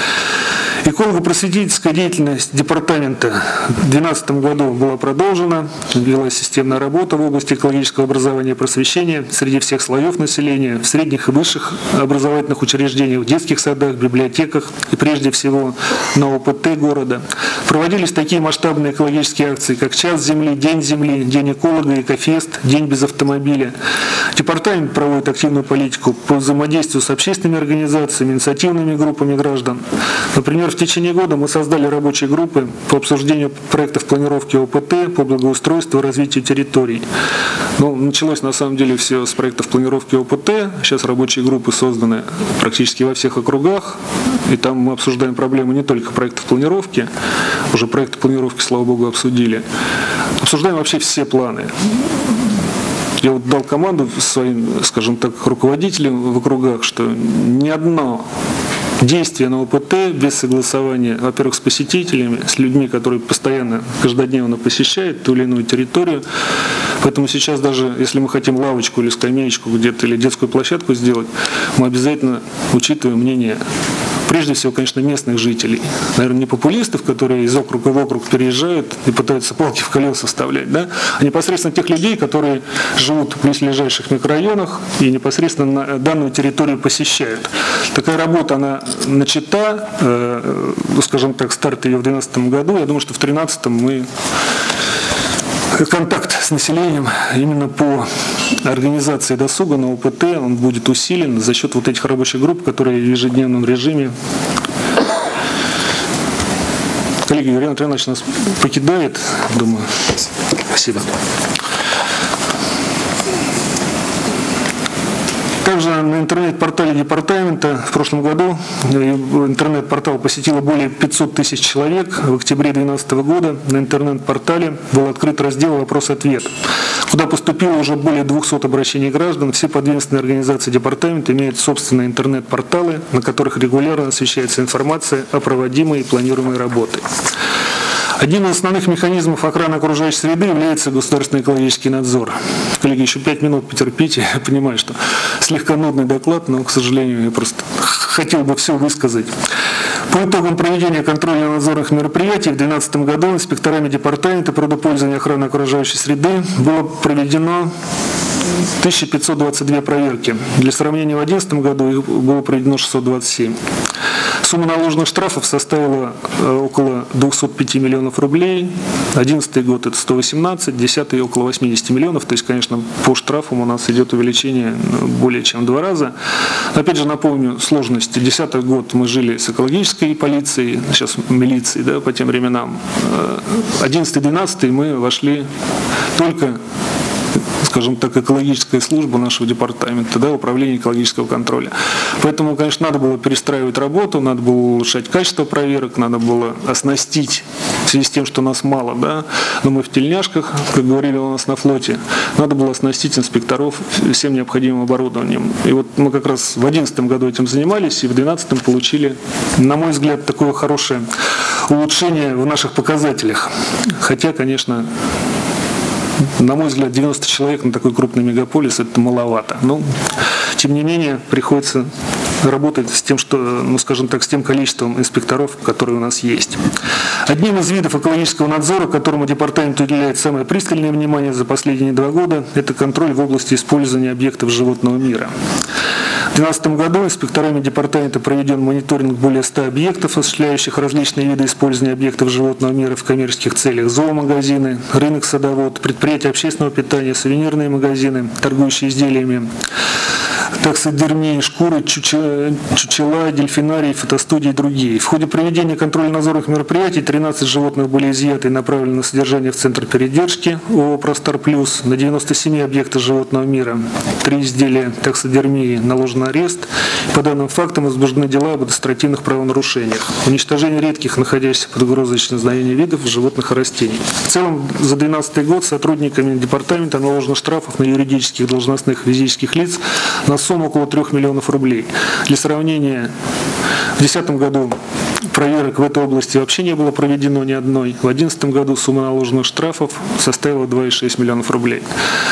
Эколого-просветительская деятельность департамента в две тысячи двенадцатом году была продолжена, велась системная работа в области экологического образования и просвещения среди всех слоев населения, в средних и высших образовательных учреждениях, в детских садах, библиотеках и прежде всего на ОПТ города. Проводились такие масштабные экологические акции, как «Час земли», «День земли», «День эколога», «Экофест», «День без автомобиля». Департамент проводит активную политику по взаимодействию с общественными организациями, инициативными группами граждан. Например, в течение года мы создали рабочие группы по обсуждению проектов планировки ОПТ по благоустройству и развитию территорий. Ну, началось на самом деле все с проектов планировки ОПТ. Сейчас рабочие группы созданы практически во всех округах. И там мы обсуждаем проблемы не только проектов планировки, уже проекты планировки, слава богу, обсудили. Обсуждаем вообще все планы. Я вот дал команду своим, скажем так, руководителям в округах, что ни одно действия на ОПТ без согласования, во-первых, с посетителями, с людьми, которые постоянно, каждодневно посещают ту или иную территорию. Поэтому сейчас даже, если мы хотим лавочку или скамеечку где-то, или детскую площадку сделать, мы обязательно учитываем мнение, прежде всего, конечно, местных жителей. Наверное, не популистов, которые из округа в округ переезжают и пытаются палки в колеса вставлять, да? А непосредственно тех людей, которые живут в близлежащих микрорайонах и непосредственно на данную территорию посещают. Такая работа, она начата, э, скажем так, старт ее в две тысячи двенадцатом году. Я думаю, что в две тысячи тринадцатом мы контакт с населением именно по организации досуга на ОПТ, он будет усилен за счет вот этих рабочих групп, которые в ежедневном режиме. Коллеги, Юрий Анатольевич нас покидает, думаю. Спасибо. Также на интернет-портале департамента в прошлом году интернет-портал посетило более пятисот тысяч человек. В октябре две тысячи двенадцатого года на интернет-портале был открыт раздел «Вопрос-ответ», куда поступило уже более двухсот обращений граждан. Все подведомственные организации департамента имеют собственные интернет-порталы, на которых регулярно освещается информация о проводимой и планируемой работе. Одним из основных механизмов охраны окружающей среды является государственный экологический надзор. Коллеги, еще пять минут потерпите. Я понимаю, что слегка нудный доклад, но, к сожалению, я просто хотел бы все высказать. По итогам проведения контрольно-надзорных мероприятий в две тысячи двенадцатом году инспекторами департамента природопользования и охраны окружающей среды было проведено тысяча пятьсот двадцать две проверки. Для сравнения, в две тысячи одиннадцатом году их было проведено шестьсот двадцать семь. Сумма наложенных штрафов составила около двухсот пяти миллионов рублей. две тысячи одиннадцатый год это сто восемнадцать, две тысячи десятый около восьмидесяти миллионов. То есть, конечно, по штрафам у нас идет увеличение более чем в два раза. Опять же, напомню сложности. две тысячи десятый год мы жили с экологической полицией, сейчас милицией, да, по тем временам. одиннадцатый двенадцатый мы вошли только, скажем так, экологическая служба нашего департамента, да, управление экологического контроля. Поэтому, конечно, надо было перестраивать работу, надо было улучшать качество проверок, надо было оснастить, в связи с тем, что нас мало, да, но мы в тельняшках, как говорили у нас на флоте, надо было оснастить инспекторов всем необходимым оборудованием. И вот мы как раз в две тысячи одиннадцатом году этим занимались, и в две тысячи двенадцатом получили, на мой взгляд, такое хорошее улучшение в наших показателях. Хотя, конечно, на мой взгляд, девяносто человек на такой крупный мегаполис – это маловато. Но, тем не менее, приходится работать с тем, что, ну, скажем так, с тем количеством инспекторов, которые у нас есть. Одним из видов экологического надзора, которому департамент уделяет самое пристальное внимание за последние два года, это контроль в области использования объектов животного мира. В две тысячи двенадцатом году инспекторами департамента проведен мониторинг более ста объектов, осуществляющих различные виды использования объектов животного мира в коммерческих целях: зоомагазины, рынок садовод, предприятия общественного питания, сувенирные магазины, торгующие изделиями таксодермии, шкуры, чучела, дельфинарии, фотостудии и другие. В ходе проведения контрольно-надзорных мероприятий тринадцать животных были изъяты и направлены на содержание в Центр передержки ООО «Простар Плюс». На девяноста семи объектах животного мира, три изделия таксодермии, наложен арест. По данным фактам возбуждены дела об административных правонарушениях. Уничтожение редких, находящихся под угрозой исчезновения видов животных и растений. В целом, за две тысячи двенадцатый год сотрудниками департамента наложено штрафов на юридических должностных физических лиц на сумму около трёх миллионов рублей. Для сравнения, в две тысячи десятом году проверок в этой области вообще не было проведено ни одной. В две тысячи одиннадцатом году сумма наложенных штрафов составила два и шесть миллионов рублей.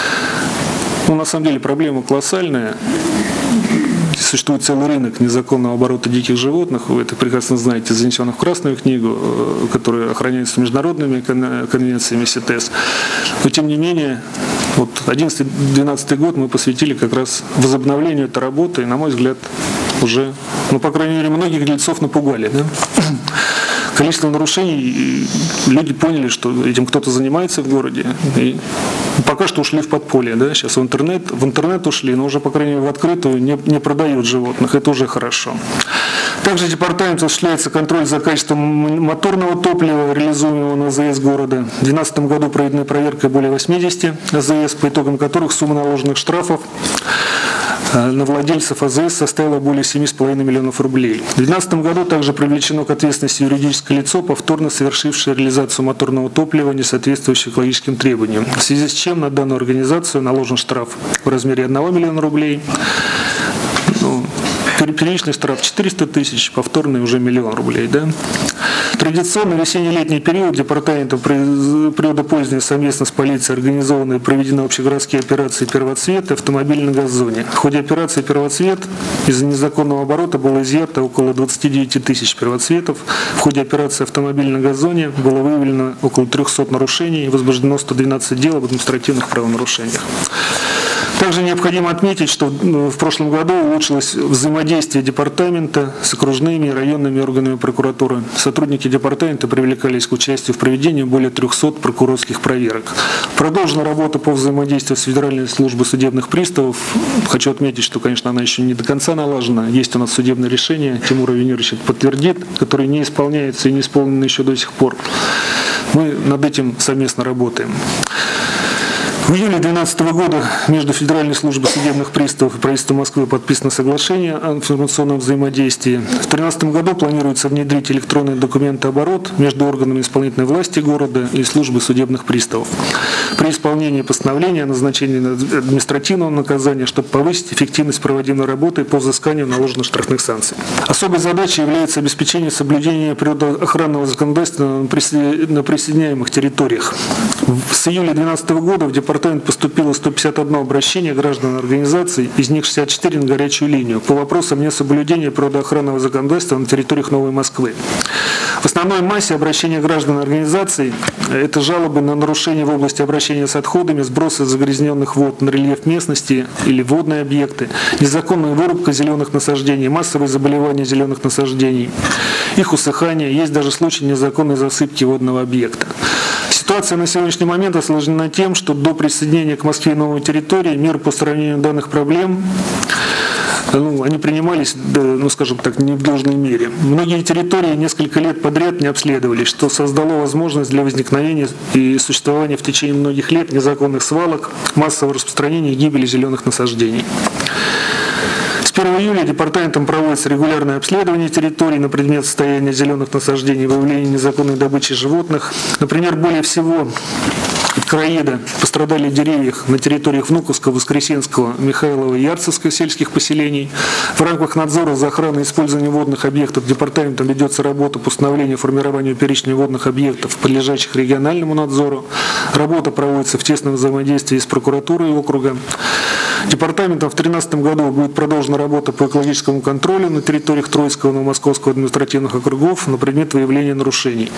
Ну, на самом деле проблема колоссальная. Существует целый рынок незаконного оборота диких животных, вы это прекрасно знаете, занесенных в Красную книгу, которые охраняются международными конвенциями СИТЕС. Но тем не менее, вот одиннадцатый-двенадцатый год мы посвятили как раз возобновлению этой работы, и, на мой взгляд, уже, ну, по крайней мере, многих дельцов напугали, да? Количество нарушений, люди поняли, что этим кто-то занимается в городе, и пока что ушли в подполье, да, сейчас в интернет, в интернет ушли, но уже, по крайней мере, в открытую не, не продают животных, это уже хорошо. Также департамент осуществляется контроль за качеством моторного топлива, реализуемого на АЗС города. В две тысячи двенадцатом году проведена проверка более восьмидесяти АЗС, по итогам которых сумма наложенных штрафов на владельцев АЗС составила более семи с половиной миллионов рублей. В две тысячи двенадцатом году также привлечено к ответственности юридическое лицо, повторно совершившее реализацию моторного топлива, не соответствующего экологическим требованиям, в связи с чем на данную организацию наложен штраф в размере одного миллиона рублей. Ну, первичный штраф четыреста тысяч, повторный уже миллион рублей. Да? Традиционно в весенне-летний период департаментом природопользования совместно с полицией организованы и проведены общегородские операции «Первоцвет» и «Автомобиль на газоне». В ходе операции «Первоцвет» из-за незаконного оборота было изъято около двадцати девяти тысяч первоцветов. В ходе операции «Автомобиль на газоне» было выявлено около трёхсот нарушений и возбуждено сто двенадцать дел об административных правонарушениях. Также необходимо отметить, что в прошлом году улучшилось взаимодействие департамента с окружными и районными органами прокуратуры. Сотрудники департамента привлекались к участию в проведении более трёхсот прокурорских проверок. Продолжена работа по взаимодействию с Федеральной службой судебных приставов. Хочу отметить, что, конечно, она еще не до конца налажена. Есть у нас судебное решение, Тимур Венерович подтвердит, которое не исполняется и не исполнено еще до сих пор. Мы над этим совместно работаем. В июле две тысячи двенадцатого года между Федеральной службой судебных приставов и правительством Москвы подписано соглашение о информационном взаимодействии. В две тысячи тринадцатом году планируется внедрить электронный документооборот между органами исполнительной власти города и службой судебных приставов при исполнении постановления о назначении административного наказания, чтобы повысить эффективность проводимой работы по взысканию наложенных штрафных санкций. Особой задачей является обеспечение соблюдения природоохранного законодательства на присоединяемых территориях. С июля две тысячи двенадцатого года в департаменте департамент поступило сто пятьдесят одно обращение граждан и организаций, из них шестьдесят четыре на горячую линию, по вопросам несоблюдения природоохранного законодательства на территориях Новой Москвы. В основной массе обращения граждан и организаций – это жалобы на нарушения в области обращения с отходами, сбросы загрязненных вод на рельеф местности или водные объекты, незаконная вырубка зеленых насаждений, массовые заболевания зеленых насаждений, их усыхание, есть даже случаи незаконной засыпки водного объекта. Ситуация на сегодняшний момент осложнена тем, что до присоединения к Москве новой территории меры по устранению данных проблем, ну, они принимались, ну, скажем так, не в должной мере. Многие территории несколько лет подряд не обследовались, что создало возможность для возникновения и существования в течение многих лет незаконных свалок, массового распространения и гибели зеленых насаждений. С первого июля департаментом проводится регулярное обследование территорий на предмет состояния зеленых насаждений и выявления незаконной добычи животных. Например, более всего от короеда пострадали деревья на территориях Внуковского, Воскресенского, Михайлова и Ярцевского сельских поселений. В рамках надзора за охраной и использованием водных объектов департаментом ведется работа по установлению и формированию перечня водных объектов, подлежащих региональному надзору. Работа проводится в тесном взаимодействии с прокуратурой округа. Департаментом в две тысячи тринадцатом году будет продолжена работа по экологическому контролю на территориях Троицкого и Новомосковского административных округов на предмет выявления нарушений.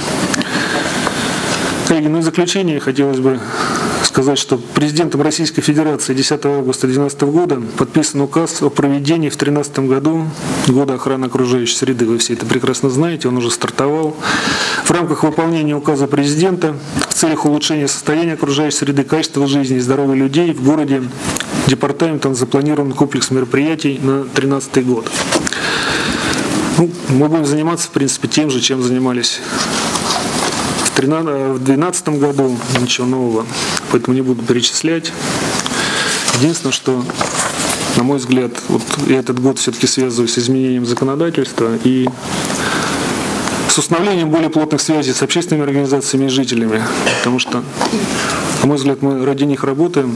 Коллеги, ну и в заключение хотелось бы сказать, что президентом Российской Федерации десятого августа две тысячи двенадцатого года подписан указ о проведении в две тысячи тринадцатом году Года охраны окружающей среды. Вы все это прекрасно знаете, он уже стартовал. В рамках выполнения указа президента в целях улучшения состояния окружающей среды, качества жизни и здоровья людей в городе департаментом запланирован комплекс мероприятий на две тысячи тринадцатый год. Ну, мы будем заниматься, в принципе, тем же, чем занимались в две тысячи двенадцатом году, ничего нового, поэтому не буду перечислять. Единственное, что, на мой взгляд, вот я этот год все-таки связываю с изменением законодательства и с установлением более плотных связей с общественными организациями и жителями, потому что, на мой взгляд, мы ради них работаем.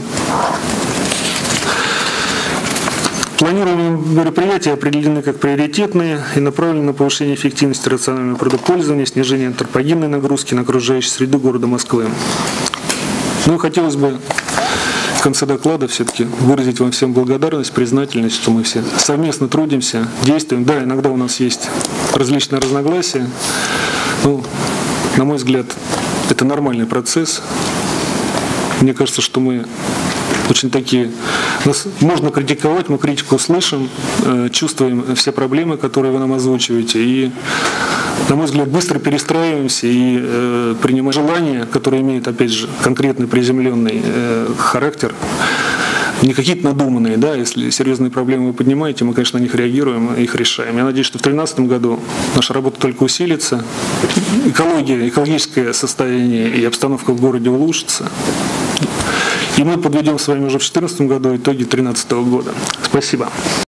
Планируемые мероприятия определены как приоритетные и направлены на повышение эффективности рационального природопользования, снижение антропогенной нагрузки на окружающую среду города Москвы. Ну и хотелось бы в конце доклада все-таки выразить вам всем благодарность, признательность, что мы все совместно трудимся, действуем. Да, иногда у нас есть различные разногласия, но, на мой взгляд, это нормальный процесс. Мне кажется, что мы очень такие, нас можно критиковать, мы критику слышим, э, чувствуем все проблемы, которые вы нам озвучиваете, и, на мой взгляд, быстро перестраиваемся и э, принимаем желания, которые имеют, опять же, конкретный приземленный э, характер, не какие-то надуманные, да, если серьезные проблемы вы поднимаете, мы, конечно, на них реагируем, их решаем. Я надеюсь, что в две тысячи тринадцатом году наша работа только усилится, экология, экологическое состояние и обстановка в городе улучшится. И мы подведем с вами уже в две тысячи четырнадцатом году итоги две тысячи тринадцатого года. Спасибо.